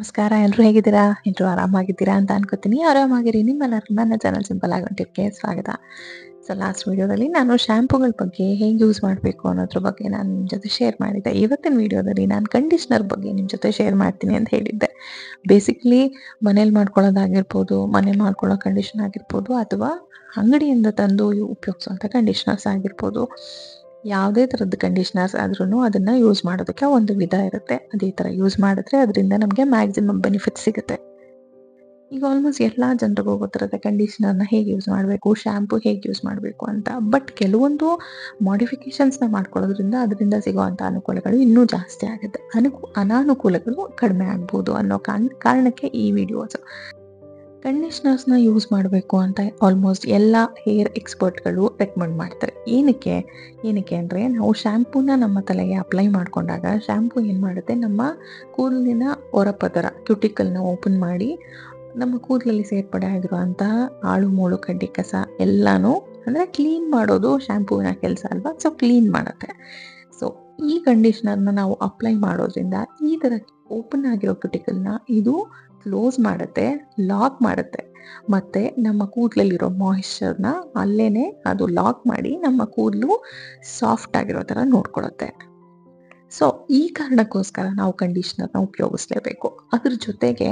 ನಮಸ್ಕಾರ. ಎಲ್ಲರೂ ಹೇಗಿದ್ದೀರಾ? ಎಲ್ಲರೂ ಆರಾಮಾಗಿದ್ದೀರಾ ಅಂತ ಅನ್ಕೋತೀನಿ. ಆರಾಮಾಗಿರಿ. ನಿಮ್ಮೆಲ್ಲರೂ ನನ್ನ ಚಾನಲ್ ಸಿಂಪಲ್ ಆಗಿ ಟಿಪ್ಗೆ ಸ್ವಾಗತ. ಸೊ ಲಾಸ್ಟ್ ವಿಡಿಯೋದಲ್ಲಿ ನಾನು ಶ್ಯಾಂಪೂಗಳ ಬಗ್ಗೆ ಹೇಗೆ ಯೂಸ್ ಮಾಡಬೇಕು ಅನ್ನೋದ್ರ ಬಗ್ಗೆ ನಾನು ನಿಮ್ಮ ಜೊತೆ ಶೇರ್ ಮಾಡಿದ್ದೆ. ಇವತ್ತಿನ ವಿಡಿಯೋದಲ್ಲಿ ನಾನು ಕಂಡೀಷ್ನರ್ ಬಗ್ಗೆ ನಿಮ್ಮ ಜೊತೆ ಶೇರ್ ಮಾಡ್ತೀನಿ ಅಂತ ಹೇಳಿದ್ದೆ. ಬೇಸಿಕ್ಲಿ ಮನೇಲಿ ಮಾಡ್ಕೊಳ್ಳೋದಾಗಿರ್ಬೋದು, ಮನೇಲಿ ಮಾಡ್ಕೊಳ್ಳೋ ಕಂಡೀಷನ್ ಆಗಿರ್ಬೋದು, ಅಥವಾ ಅಂಗಡಿಯಿಂದ ತಂದು ಉಪಯೋಗಿಸುವಂಥ ಕಂಡೀಷ್ನರ್ಸ್ ಆಗಿರ್ಬೋದು. ಯಾವುದೇ ಥರದ ಕಂಡೀಷ್ನರ್ಸ್ ಆದ್ರೂ ಅದನ್ನು ಯೂಸ್ ಮಾಡೋದಕ್ಕೆ ಒಂದು ವಿಧ ಇರುತ್ತೆ. ಅದೇ ಥರ ಯೂಸ್ ಮಾಡಿದ್ರೆ ಅದರಿಂದ ನಮಗೆ ಮ್ಯಾಕ್ಸಿಮಮ್ ಬೆನಿಫಿಟ್ ಸಿಗುತ್ತೆ. ಈಗ ಆಲ್ಮೋಸ್ಟ್ ಎಲ್ಲ ಜನರಿಗೂ ಗೊತ್ತಿರುತ್ತೆ ಕಂಡೀಷ್ನರ್ನ ಹೇಗೆ ಯೂಸ್ ಮಾಡಬೇಕು, ಶ್ಯಾಂಪು ಹೇಗೆ ಯೂಸ್ ಮಾಡಬೇಕು ಅಂತ. ಬಟ್ ಕೆಲವೊಂದು ಮಾಡಿಫಿಕೇಷನ್ಸ್ನ ಮಾಡ್ಕೊಳ್ಳೋದ್ರಿಂದ ಅದರಿಂದ ಸಿಗುವಂಥ ಅನುಕೂಲಗಳು ಇನ್ನೂ ಜಾಸ್ತಿ ಆಗುತ್ತೆ, ಅನಾನುಕೂಲಗಳು ಕಡಿಮೆ ಆಗ್ಬೋದು ಅನ್ನೋ ಕಾರಣಕ್ಕೆ ಈ ವಿಡಿಯೋಸ್. ಕಂಡೀಷ್ನರ್ಸ್ನ ಯೂಸ್ ಮಾಡಬೇಕು ಅಂತ ಆಲ್ಮೋಸ್ಟ್ ಎಲ್ಲ ಹೇರ್ ಎಕ್ಸ್ಪರ್ಟ್ಗಳು ರೆಕಮೆಂಡ್ ಮಾಡ್ತಾರೆ. ಏನಕ್ಕೆ ಅಂದರೆ, ನಾವು ಶ್ಯಾಂಪೂನ ನಮ್ಮ ತಲೆಗೆ ಅಪ್ಲೈ ಮಾಡಿಕೊಂಡಾಗ ಶ್ಯಾಂಪು ಏನು ಮಾಡುತ್ತೆ, ನಮ್ಮ ಕೂದಲಿನ ಹೊರಪದರ ಕ್ಯೂಟಿಕಲ್ನ ಓಪನ್ ಮಾಡಿ ನಮ್ಮ ಕೂದಲಲ್ಲಿ ಸೇರ್ಪಡೆ ಆಗಿರುವಂತಹ ಆಳು ಮೂಳು ಕಡ್ಡಿ ಕಸ ಎಲ್ಲನೂ ಅಂದರೆ ಕ್ಲೀನ್ ಮಾಡೋದು ಶ್ಯಾಂಪೂವಿನ ಕೆಲಸ ಅಲ್ವಾ. ಸೊ ಕ್ಲೀನ್ ಮಾಡುತ್ತೆ. ಸೊ ಈ ಕಂಡೀಷ್ನರ್ನ ನಾವು ಅಪ್ಲೈ ಮಾಡೋದ್ರಿಂದ ಈ ಥರ ಓಪನ್ ಆಗಿರೋ ಕ್ಯೂಟಿಕಲ್ನ ಇದು ಕ್ಲೋಸ್ ಮಾಡುತ್ತೆ, ಲಾಕ್ ಮಾಡುತ್ತೆ, ಮತ್ತು ನಮ್ಮ ಕೂದಲಲ್ಲಿರೋ ಮಾಯಿಶ್ಚರ್ನ ಅಲ್ಲೇ ಅದು ಲಾಕ್ ಮಾಡಿ ನಮ್ಮ ಕೂದಲು ಸಾಫ್ಟ್ ಆಗಿರೋ ಥರ ನೋಡ್ಕೊಳ್ಳುತ್ತೆ. ಸೊ ಈ ಕಾರಣಕ್ಕೋಸ್ಕರ ನಾವು ಕಂಡೀಷ್ನರ್ನ ಉಪಯೋಗಿಸ್ಲೇಬೇಕು. ಅದ್ರ ಜೊತೆಗೆ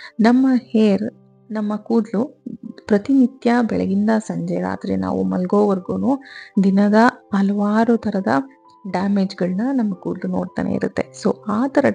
ನಮ್ಮ ಕೂದಲು ಪ್ರತಿನಿತ್ಯ ಬೆಳಗಿಂದ ಸಂಜೆ ರಾತ್ರಿ ನಾವು ಮಲ್ಗೋವರೆಗೂ ದಿನದ ಹಲವಾರು ಥರದ ಡ್ಯಾಮೇಜ್ಗಳನ್ನ ನಮ್ಮ ಕೂದಲು ನೋಡ್ತಾನೆ ಇರುತ್ತೆ. ಸೊ ಆ ಥರ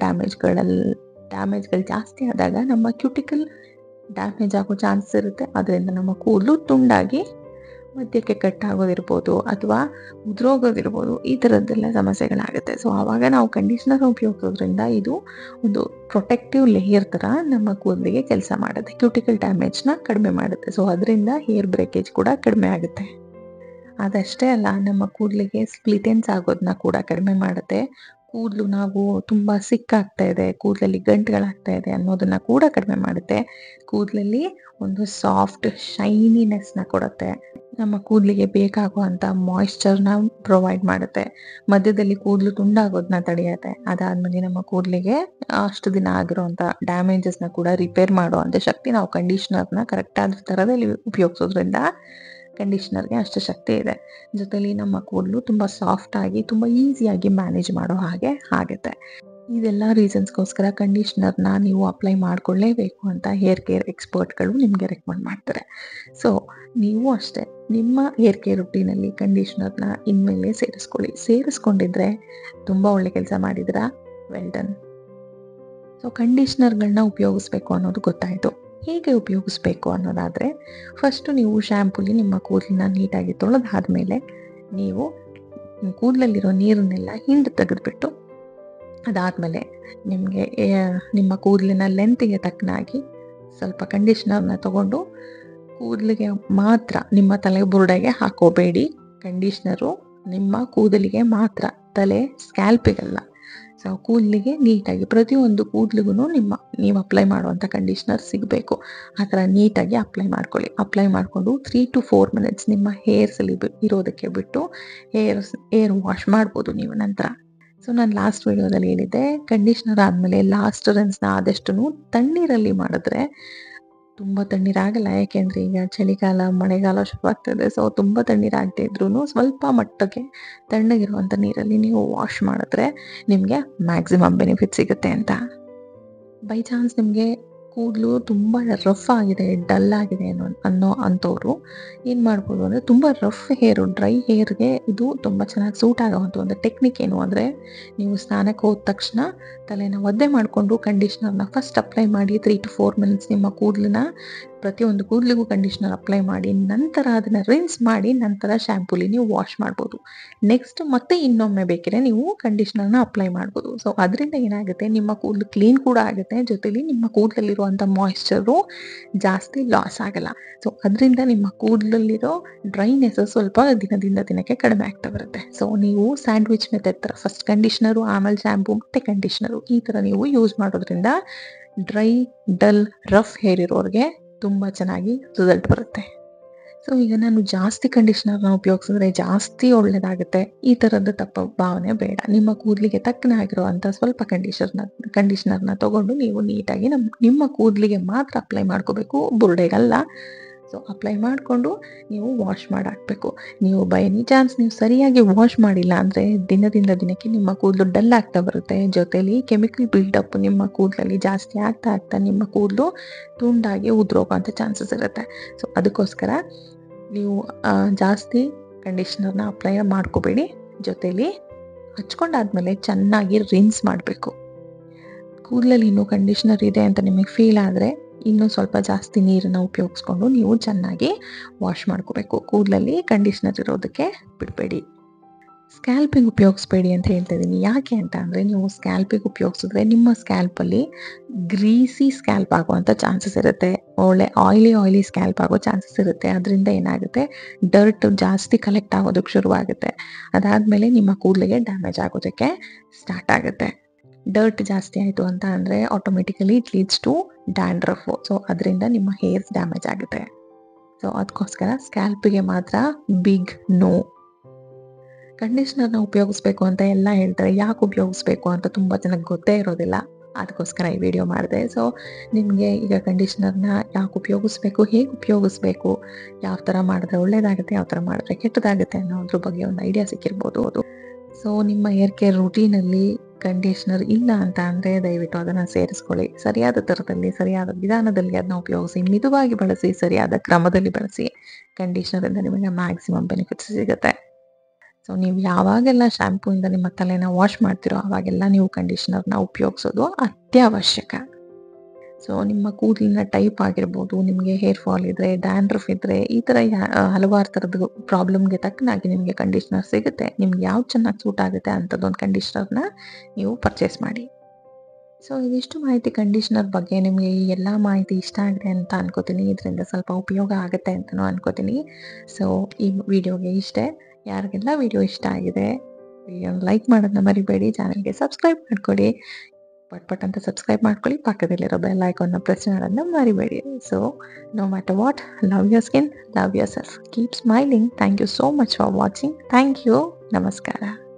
ಡ್ಯಾಮೇಜ್ಗಳು ಜಾಸ್ತಿ ಆದಾಗ ನಮ್ಮ ಕ್ಯೂಟಿಕಲ್ ಡ್ಯಾಮೇಜ್ ಆಗೋ ಚಾನ್ಸಸ್ ಇರುತ್ತೆ. ಅದರಿಂದ ನಮ್ಮ ಕೂದಲು ತುಂಡಾಗಿ ಮಧ್ಯಕ್ಕೆ ಕಟ್ಟಾಗೋದಿರ್ಬೋದು ಅಥವಾ ಉದುರೋಗೋದಿರ್ಬೋದು, ಈ ಥರದ್ದೆಲ್ಲ ಸಮಸ್ಯೆಗಳಾಗುತ್ತೆ. ಸೊ ಆವಾಗ ನಾವು ಕಂಡೀಷ್ನರ್ ಉಪಯೋಗಿಸೋದ್ರಿಂದ ಇದು ಒಂದು ಪ್ರೊಟೆಕ್ಟಿವ್ ಲೇಯರ್ ಥರ ನಮ್ಮ ಕೂದಲಿಗೆ ಕೆಲಸ ಮಾಡುತ್ತೆ, ಕ್ಯೂಟಿಕಲ್ ಡ್ಯಾಮೇಜ್ನ ಕಡಿಮೆ ಮಾಡುತ್ತೆ. ಸೊ ಅದರಿಂದ ಹೇರ್ ಬ್ರೇಕೇಜ್ ಕೂಡ ಕಡಿಮೆ ಆಗುತ್ತೆ. ಅದಷ್ಟೇ ಅಲ್ಲ, ನಮ್ಮ ಕೂದಲಿಗೆ ಸ್ಪ್ಲಿಟ್ ಎಂಡ್ಸ್ ಆಗೋದನ್ನ ಕೂಡ ಕಡಿಮೆ ಮಾಡುತ್ತೆ. ಕೂದಲು ನಾವು ತುಂಬ ಸಿಕ್ಕಾಗ್ತಾ ಇದೆ, ಕೂದಲಲ್ಲಿ ಗಂಟುಗಳಾಗ್ತಾ ಇದೆ ಅನ್ನೋದನ್ನ ಕೂಡ ಕಡಿಮೆ ಮಾಡುತ್ತೆ. ಕೂದಲಲ್ಲಿ ಒಂದು ಸಾಫ್ಟ್ ಶೈನಿನೆಸ್ನ ಕೊಡುತ್ತೆ. ನಮ್ಮ ಕೂದಲಿಗೆ ಬೇಕಾಗುವಂಥ ಮಾಯಿಶ್ಚರ್ನ ಪ್ರೊವೈಡ್ ಮಾಡುತ್ತೆ. ಮಧ್ಯದಲ್ಲಿ ಕೂದಲು ತುಂಡಾಗೋದನ್ನ ತಡೆಯುತ್ತೆ. ಅದಾದಮೇಲೆ ನಮ್ಮ ಕೂದಲಿಗೆ ಅಷ್ಟು ದಿನ ಆಗಿರೋಂಥ ಡ್ಯಾಮೇಜಸ್ನ ಕೂಡ ರಿಪೇರ್ ಮಾಡುವಂಥ ಶಕ್ತಿ ನಾವು ಕಂಡೀಷ್ನರ್ನ ಕರೆಕ್ಟಾದ ಥರದಲ್ಲಿ ಉಪಯೋಗಿಸೋದ್ರಿಂದ ಕಂಡೀಷ್ನರ್ಗೆ ಅಷ್ಟು ಶಕ್ತಿ ಇದೆ. ಜೊತೆಲಿ ನಮ್ಮ ಕೂದಲು ತುಂಬ ಸಾಫ್ಟಾಗಿ ತುಂಬ ಈಸಿಯಾಗಿ ಮ್ಯಾನೇಜ್ ಮಾಡೋ ಹಾಗೆ ಆಗುತ್ತೆ. ಇದೆಲ್ಲ ರೀಸನ್ಸ್ಗೋಸ್ಕರ ಕಂಡೀಷ್ನರ್ನ ನೀವು ಅಪ್ಲೈ ಮಾಡಿಕೊಳ್ಳೇಬೇಕು ಅಂತ ಹೇರ್ ಕೇರ್ ಎಕ್ಸ್ಪರ್ಟ್ಗಳು ನಿಮಗೆ ರೆಕಮೆಂಡ್ ಮಾಡ್ತಾರೆ. ಸೊ ನೀವು ಅಷ್ಟೇ ನಿಮ್ಮ ಹೇರ್ ಕೇರ್ ರುಟೀನಲ್ಲಿ ಕಂಡೀಷ್ನರ್ನ ಇನ್ಮೇಲೆ ಸೇರಿಸ್ಕೊಂಡಿದ್ರೆ ತುಂಬ ಒಳ್ಳೆ ಕೆಲಸ ಮಾಡಿದ್ದೀರಾ. Well done. ಸೊ ಕಂಡೀಷ್ನರ್ಗಳನ್ನ ಉಪಯೋಗಿಸ್ಬೇಕು ಅನ್ನೋದು ಗೊತ್ತಾಯಿತು. ಹೇಗೆ ಉಪಯೋಗಿಸ್ಬೇಕು ಅನ್ನೋದಾದರೆ, ಫಸ್ಟು ನೀವು ಶ್ಯಾಂಪೂಲಿ ನಿಮ್ಮ ಕೂದಲನ್ನ ನೀಟಾಗಿ ತೊಳೆದಾದ್ಮೇಲೆ ನೀವು ಕೂದಲಲ್ಲಿರೋ ನೀರನ್ನೆಲ್ಲ ಹಿಂದೆ ತೆಗೆದುಬಿಟ್ಟು, ಅದಾದಮೇಲೆ ನಿಮಗೆ ನಿಮ್ಮ ಕೂದಲಿನ ಲೆಂತಿಗೆ ತಕ್ಕನಾಗಿ ಸ್ವಲ್ಪ ಕಂಡೀಷ್ನರ್ನ ತಗೊಂಡು ಕೂದಲಿಗೆ ಮಾತ್ರ, ನಿಮ್ಮ ತಲೆ ಬುರುಡೆಗೆ ಹಾಕೋಬೇಡಿ. ಕಂಡೀಷ್ನರು ನಿಮ್ಮ ಕೂದಲಿಗೆ ಮಾತ್ರ, ತಲೆ ಸ್ಕ್ಯಾಲ್ಪಿಗಲ್ಲ. ಸೊ ಕೂದಲಿಗೆ ನೀಟಾಗಿ ಪ್ರತಿಯೊಂದು ಕೂದಲಿಗೂ ನೀವು ಅಪ್ಲೈ ಮಾಡುವಂಥ ಕಂಡೀಷ್ನರ್ ಸಿಗಬೇಕು. ಆ ಥರ ನೀಟಾಗಿ ಅಪ್ಲೈ ಮಾಡಿಕೊಂಡು 3 to 4 minutes ನಿಮ್ಮ ಹೇರ್ಸಲ್ಲಿ ಇರೋದಕ್ಕೆ ಬಿಟ್ಟು ಹೇರ್ ವಾಶ್ ಮಾಡ್ಬೋದು ನೀವು ನಂತರ. ಸೊ ನಾನು ಲಾಸ್ಟ್ ವಿಡಿಯೋದಲ್ಲಿ ಹೇಳಿದ್ದೆ, ಕಂಡೀಷ್ನರ್ ಆದಮೇಲೆ ಲಾಸ್ಟ್ ರಿನ್ಸ್ನ ಆದಷ್ಟು ತಣ್ಣೀರಲ್ಲಿ ಮಾಡಿದ್ರೆ ತುಂಬ ತಣ್ಣೀರಾಗಲ್ಲ. ಯಾಕೆಂದರೆ ಈಗ ಚಳಿಗಾಲ ಮಳೆಗಾಲ ಶುರುವಾಗ್ತದೆ. ಸೊ ತುಂಬ ತಣ್ಣೀರಾಗದೇ ಇದ್ರೂ ಸ್ವಲ್ಪ ಮಟ್ಟಕ್ಕೆ ತಣ್ಣಗಿರುವಂಥ ನೀರಲ್ಲಿ ನೀವು ವಾಶ್ ಮಾಡಿದ್ರೆ ನಿಮಗೆ ಮ್ಯಾಕ್ಸಿಮಮ್ ಬೆನಿಫಿಟ್ ಸಿಗುತ್ತೆ ಅಂತ. ಬೈ ಚಾನ್ಸ್ ನಿಮಗೆ ಕೂದಲು ತುಂಬ ರಫ್ ಆಗಿದೆ, ಡಲ್ ಆಗಿದೆ ಅಂಥವ್ರು ಏನು ಮಾಡ್ಬೋದು ಅಂದರೆ, ತುಂಬ ರಫ್ ಹೇರು, ಡ್ರೈ ಹೇರ್ಗೆ ಇದು ತುಂಬ ಚೆನ್ನಾಗಿ ಸೂಟ್ ಆಗೋವಂಥ ಒಂದು ಟೆಕ್ನಿಕ್ ಏನು ಅಂದರೆ, ನೀವು ಸ್ನಾನಕ್ಕೆ ಹೋದ ತಕ್ಷಣ ತಲೆನ ಒದ್ದೆ ಮಾಡಿಕೊಂಡು ಕಂಡೀಷ್ನರ್ನ ಫಸ್ಟ್ ಅಪ್ಲೈ ಮಾಡಿ 3 to 4 minutes ನಿಮ್ಮ ಪ್ರತಿಯೊಂದು ಕೂದಲಿಗೂ ಕಂಡೀಷ್ನರ್ ಅಪ್ಲೈ ಮಾಡಿ ನಂತರ ಅದನ್ನು ರಿನ್ಸ್ ಮಾಡಿ ನಂತರ ಶ್ಯಾಂಪೂಲಿ ನೀವು ವಾಶ್ ಮಾಡ್ಬೋದು. ನೆಕ್ಸ್ಟ್ ಮತ್ತೆ ಇನ್ನೊಮ್ಮೆ ಬೇಕಿದ್ರೆ ನೀವು ಕಂಡೀಷ್ನರ್ನ ಅಪ್ಲೈ ಮಾಡ್ಬೋದು. ಸೊ ಅದರಿಂದ ಏನಾಗುತ್ತೆ, ನಿಮ್ಮ ಕೂದಲು ಕ್ಲೀನ್ ಕೂಡ ಆಗುತ್ತೆ, ಜೊತೆಲಿ ನಿಮ್ಮ ಕೂದಲಲ್ಲಿರುವಂಥ ಮಾಯಿಶ್ಚರು ಜಾಸ್ತಿ ಲಾಸ್ ಆಗಲ್ಲ. ಸೊ ಅದರಿಂದ ನಿಮ್ಮ ಕೂದಲಲ್ಲಿರೋ ಡ್ರೈನೆಸ್ ಸ್ವಲ್ಪ ದಿನದಿಂದ ದಿನಕ್ಕೆ ಕಡಿಮೆ ಆಗ್ತಾ ಬರುತ್ತೆ. ಸೊ ನೀವು ಸ್ಯಾಂಡ್ವಿಚ್ ಮೆಥಡ್ ಥರ ಫಸ್ಟ್ ಕಂಡೀಷ್ನರು, ಆಮೇಲೆ ಶ್ಯಾಂಪೂ, ಮತ್ತು ಕಂಡೀಷ್ನರು, ಈ ಥರ ನೀವು ಯೂಸ್ ಮಾಡೋದ್ರಿಂದ ಡ್ರೈ, ಡಲ್, ರಫ್ ಹೇರ್ ಇರೋರಿಗೆ ತುಂಬ ಚೆನ್ನಾಗಿ ರಿಸಲ್ಟ್ ಬರುತ್ತೆ. ಸೊ ಈಗ ನಾನು ಜಾಸ್ತಿ ಕಂಡೀಷನರ್ನ ಉಪಯೋಗಿಸಿದ್ರೆ ಜಾಸ್ತಿ ಒಳ್ಳೇದಾಗುತ್ತೆ, ಈ ಥರದ ತಪ್ಪು ಭಾವನೆ ಬೇಡ. ನಿಮ್ಮ ಕೂದಲಿಗೆ ತಕ್ಕನಾಗಿರುವಂಥ ಸ್ವಲ್ಪ ಕಂಡೀಷನರ್ನ ತಗೊಂಡು ನೀವು ನೀಟಾಗಿ ನಿಮ್ಮ ಕೂದಲಿಗೆ ಮಾತ್ರ ಅಪ್ಲೈ ಮಾಡ್ಕೋಬೇಕು, ಬುರುಡೆಗಲ್ಲ. ಸೊ ಅಪ್ಲೈ ಮಾಡಿಕೊಂಡು ನೀವು ವಾಶ್ ಮಾಡಾಕಬೇಕು. ನೀವು ಬೈ ಎನಿ ಚಾನ್ಸ್ ನೀವು ಸರಿಯಾಗಿ ವಾಶ್ ಮಾಡಿಲ್ಲ ಅಂದರೆ ದಿನದಿಂದ ದಿನಕ್ಕೆ ನಿಮ್ಮ ಕೂದಲು ಡಲ್ ಆಗ್ತಾ ಬರುತ್ತೆ. ಜೊತೆಲಿ ಕೆಮಿಕಲ್ ಬಿಲ್ಡಪ್ ನಿಮ್ಮ ಕೂದಲಲ್ಲಿ ಜಾಸ್ತಿ ಆಗ್ತಾ ಆಗ್ತಾ ನಿಮ್ಮ ಕೂದಲು ತುಂಡಾಗಿ ಉದುರೋಗೋಂಥ ಚಾನ್ಸಸ್ ಇರುತ್ತೆ. ಸೊ ಅದಕ್ಕೋಸ್ಕರ ನೀವು ಜಾಸ್ತಿ ಕಂಡೀಷ್ನರ್ನ ಅಪ್ಲೈ ಮಾಡ್ಕೋಬೇಡಿ. ಜೊತೆಲಿ ಹಚ್ಕೊಂಡಾದ್ಮೇಲೆ ಚೆನ್ನಾಗಿ ರಿನ್ಸ್ ಮಾಡಬೇಕು. ಕೂದಲಲ್ಲಿ ಇನ್ನೂ ಕಂಡೀಷ್ನರ್ ಇದೆ ಅಂತ ನಿಮಗೆ ಫೀಲ್ ಆದರೆ ಇನ್ನೂ ಸ್ವಲ್ಪ ಜಾಸ್ತಿ ನೀರನ್ನು ಉಪಯೋಗಿಸ್ಕೊಂಡು ನೀವು ಚೆನ್ನಾಗಿ ವಾಶ್ ಮಾಡ್ಕೋಬೇಕು. ಕೂದಲಲ್ಲಿ ಕಂಡೀಷ್ನರ್ ಇರೋದಕ್ಕೆ ಬಿಡಬೇಡಿ. ಸ್ಕ್ಯಾಲ್ಪಿಗೆ ಉಪಯೋಗಿಸ್ಬೇಡಿ ಅಂತ ಹೇಳ್ತಾ ಇದ್ದೀನಿ. ಯಾಕೆ ಅಂತ ಅಂದರೆ ನೀವು ಸ್ಕ್ಯಾಲ್ಪಿಗೆ ಉಪಯೋಗಿಸಿದ್ರೆ ನಿಮ್ಮ ಸ್ಕ್ಯಾಲ್ಪಲ್ಲಿ ಗ್ರೀಸಿ ಸ್ಕ್ಯಾಲ್ಪ್ ಆಗುವಂಥ ಚಾನ್ಸಸ್ ಇರುತ್ತೆ. ಒಳ್ಳೆ ಆಯ್ಲಿ ಸ್ಕ್ಯಾಲ್ಪ್ ಆಗೋ ಚಾನ್ಸಸ್ ಇರುತ್ತೆ. ಅದರಿಂದ ಏನಾಗುತ್ತೆ, ಡರ್ಟ್ ಜಾಸ್ತಿ ಕಲೆಕ್ಟ್ ಆಗೋದಕ್ಕೆ ಶುರುವಾಗುತ್ತೆ. ಅದಾದಮೇಲೆ ನಿಮ್ಮ ಕೂದಲಿಗೆ ಡ್ಯಾಮೇಜ್ ಆಗೋದಕ್ಕೆ ಸ್ಟಾರ್ಟ್ ಆಗುತ್ತೆ. ಡರ್ಟ್ ಜಾಸ್ತಿ ಆಯಿತು ಅಂತ ಅಂದರೆ automatically it leads to dandruff. So ಅದರಿಂದ ನಿಮ್ಮ ಹೇರ್ಸ್ ಡ್ಯಾಮೇಜ್ ಆಗುತ್ತೆ. ಸೊ ಅದಕ್ಕೋಸ್ಕರ ಸ್ಕ್ಯಾಲ್ಪಿಗೆ ಮಾತ್ರ ಬಿಗ್ ನೋ. ಕಂಡೀಷ್ನರ್ನ ಉಪಯೋಗಿಸ್ಬೇಕು ಅಂತ ಎಲ್ಲ ಹೇಳ್ತಾರೆ. ಯಾಕೆ ಉಪಯೋಗಿಸ್ಬೇಕು ಅಂತ ತುಂಬ ಜನಕ್ಕೆ ಗೊತ್ತೇ ಇರೋದಿಲ್ಲ. ಅದಕ್ಕೋಸ್ಕರ ಈ ವಿಡಿಯೋ ಮಾಡಿದೆ. ಸೊ ನಿಮಗೆ ಈಗ ಕಂಡೀಷ್ನರ್ನ ಯಾಕೆ ಉಪಯೋಗಿಸ್ಬೇಕು, ಹೇಗೆ ಉಪಯೋಗಿಸ್ಬೇಕು, ಯಾವ ಥರ ಮಾಡಿದ್ರೆ ಒಳ್ಳೇದಾಗುತ್ತೆ, ಯಾವ ಥರ ಮಾಡಿದ್ರೆ ಕೆಟ್ಟದಾಗುತ್ತೆ ಅನ್ನೋದ್ರ ಬಗ್ಗೆ ಒಂದು ಐಡಿಯಾ ಸಿಕ್ಕಿರ್ಬೋದು. ಸೊ ನಿಮ್ಮ ಹೇರ್ ಕೇರ್ ರೂಟೀನಲ್ಲಿ ಕಂಡೀಷ್ನರ್ ಇಲ್ಲ ಅಂತ ಅಂದರೆ ದಯವಿಟ್ಟು ಅದನ್ನು ಸೇರಿಸ್ಕೊಳ್ಳಿ. ಸರಿಯಾದ ಥರದಲ್ಲಿ, ಸರಿಯಾದ ವಿಧಾನದಲ್ಲಿ ಅದನ್ನ ಉಪಯೋಗಿಸಿ, ಮಿತವಾಗಿ ಬಳಸಿ, ಸರಿಯಾದ ಕ್ರಮದಲ್ಲಿ ಬಳಸಿ. ಕಂಡೀಷ್ನರಿಂದ ನಿಮಗೆ ಮ್ಯಾಕ್ಸಿಮಮ್ ಬೆನಿಫಿಟ್ಸ್ ಸಿಗುತ್ತೆ. ಸೊ ನೀವು ಯಾವಾಗೆಲ್ಲ ಶ್ಯಾಂಪೂಯಿಂದ ನಿಮ್ಮ ತಲೆನ ವಾಶ್ ಮಾಡ್ತಿರೋ ಆವಾಗೆಲ್ಲ ನೀವು ಕಂಡೀಷ್ನರ್ನ ಉಪಯೋಗಿಸೋದು ಅತ್ಯವಶ್ಯಕ. ಸೊ ನಿಮ್ಮ ಕೂದಲಿನ ಟೈಪ್ ಆಗಿರ್ಬೋದು, ನಿಮಗೆ ಹೇರ್ ಫಾಲ್ ಇದ್ದರೆ, ಡ್ಯಾಂಡ್ರಫ್ ಇದ್ದರೆ, ಈ ಥರ ಹಲವಾರು ಥರದ ಪ್ರಾಬ್ಲಮ್ಗೆ ತಕ್ಕನಾಗಿ ನಿಮಗೆ ಕಂಡೀಷ್ನರ್ ಸಿಗುತ್ತೆ. ನಿಮ್ಗೆ ಯಾವ್ದು ಚೆನ್ನಾಗಿ ಸೂಟ್ ಆಗುತ್ತೆ ಅಂಥದ್ದೊಂದು ಕಂಡೀಷ್ನರ್ನ ನೀವು ಪರ್ಚೇಸ್ ಮಾಡಿ. ಸೊ ಇದಿಷ್ಟು ಮಾಹಿತಿ ಕಂಡೀಷ್ನರ್ ಬಗ್ಗೆ. ನಿಮಗೆ ಈ ಎಲ್ಲ ಮಾಹಿತಿ ಇಷ್ಟ ಆಗಿದೆ ಅಂತ ಅನ್ಕೋತೀನಿ. ಇದರಿಂದ ಸ್ವಲ್ಪ ಉಪಯೋಗ ಆಗುತ್ತೆ ಅಂತಲೂ ಅನ್ಕೋತೀನಿ. ಸೊ ಈ ವಿಡಿಯೋಗೆ ಇಷ್ಟೇ. ಯಾರಿಗೆಲ್ಲ ವಿಡಿಯೋ ಇಷ್ಟ ಆಗಿದೆ ವಿಡಿಯೋನ ಲೈಕ್ ಮಾಡೋದನ್ನ ಮರಿಬೇಡಿ. ಚಾನಲ್ಗೆ ಸಬ್ಸ್ಕ್ರೈಬ್ ಮಾಡ್ಕೊಳ್ಳಿ. ಪಟ್ ಅಂತ ಸಬ್ಸ್ಕ್ರೈಬ್ ಮಾಡ್ಕೊಳ್ಳಿ. ಪಕ್ಕದಲ್ಲಿರೋ ಬೆಲ್ ಐಕಾನ್ನ ಪ್ರೆಸ್ ಮಾಡೋದನ್ನ ಮರಿಬೇಡಿ. So no matter what, love your skin, love yourself, keep smiling. Thank you so much for watching. Thank you. ನಮಸ್ಕಾರ.